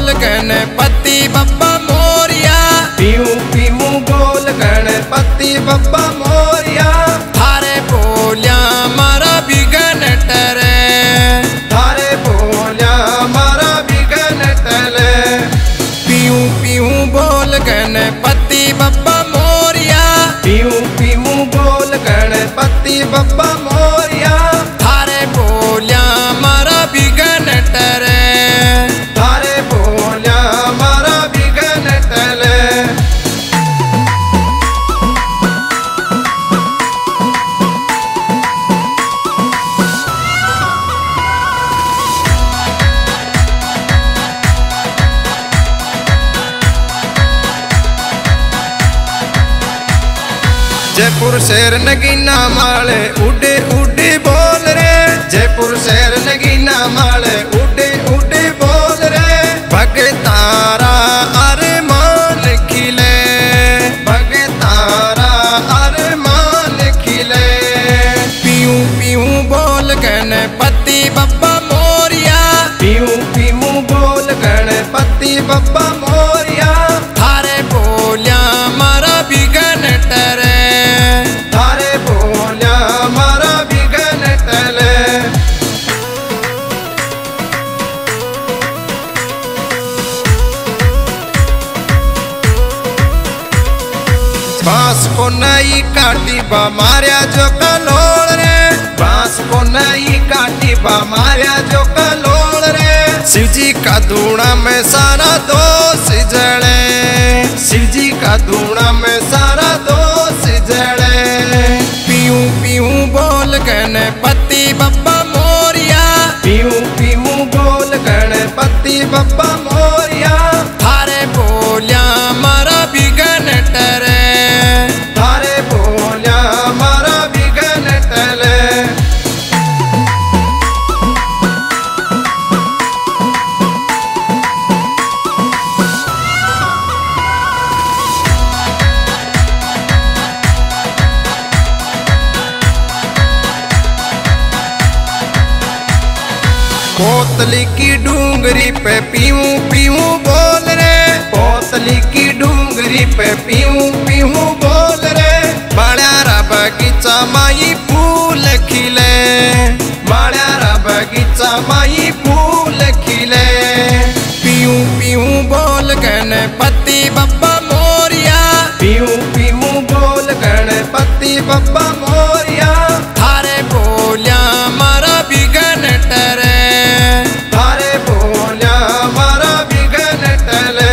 बोल गणपति बप्पा मोरिया। पीऊ पीऊ बोल गणपति बप्पा मोरिया। थारे बोलिया मारा विघन टरे। थारे बोलिया मारा विघन टले। पीऊ पीऊ बोल गणपति बप्पा मोरिया। पीऊ पीऊ बोल गणपति बप्पा मोरिया। थारे बोलिया मारा विघन टरे। थारे बोलिया मारा विघन टले। जयपुर शहर नगीना माले उड़े उड़े बोल रे। जयपुर शहर नगीना माले उड़े उड़े बोल रे। भगतारा अरमान खिले। भगतारा अरमान खिले। पीऊ पीऊ बोल गणपति बप्पा मोरिया। पीऊ पीऊ बोल गणपति बप्पा मोरिया। थारे बोलिया मारा विघन टरे। थारे बोलिया मारा विघन टले। बांस को नई काटी बा मारिया जो कलोल रे। बांस को नई काटी बा मारिया जो कलोल रे। शिवजी का धूणा में सारा दोष जड़े। शिवजी का धूणा में सारा दोष जड़े। पीऊ पीऊ बोल गणपति बप्पा मोरिया। पीऊ पीऊ बोल गणपति बप्पा मोरिया। थारे बोलिया मारा विघन टरे। थारे बोलिया मारा विघन टले। कोतली की डूंगरी पे पीऊ पीऊ बोल रे। कोतली की डूंगरी पे पीऊ पीऊ बोल रे। बाड़ारा बगीचा माई फूल खिले। बाड़ारा बगीचा माई फूल खिले। पीऊ पीऊ बोल गणपति बप्पा मोरिया। पीऊ पीऊ बोल गणपति बप्पा मोरिया। थारे बोलिया मारा विघन टरे। थारे बोलिया मारा विघन टले।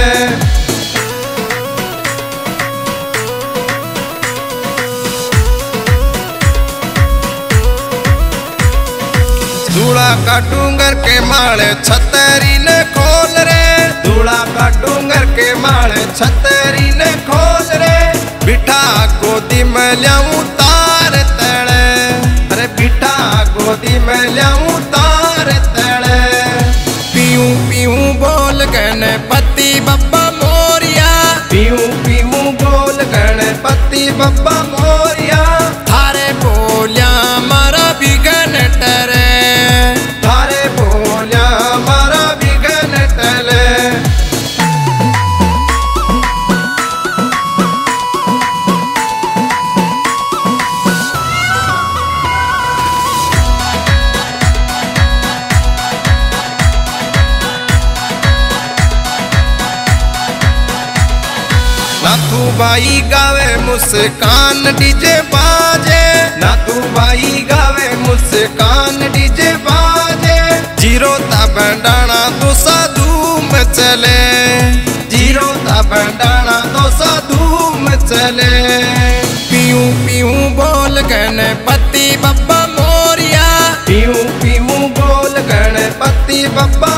धूड़ा का डूंगर के माले छतरी ने खोल रे। धूड़ा का डूंगर के माले छतरी ने खोल रे। बिठा गोदी में ल्याऊं तार तड़े। अरे बिठा गोदी में ल्याऊं तार तड़े। पीऊ पीऊ बोल गणपति बप्पा मोरिया। पीऊ पीऊ बोल गणपति बप्पा मोरिया। थारे बोलिया मारा विघन टरे। थारे बोलिया मारा विघन टले। नाथू भाई गावे मुस्कान डीजे बाजे। नाथू भाई गावे मुस्कान डीजे बाजे। जीरो ता बंडाना तो साधु में चले। जीरो ता बंडाना तो साधु में चले। पीऊ पीऊ बोल गणपति बप्पा मोरिया। पीऊ पीऊ बोल गणपति बप्पा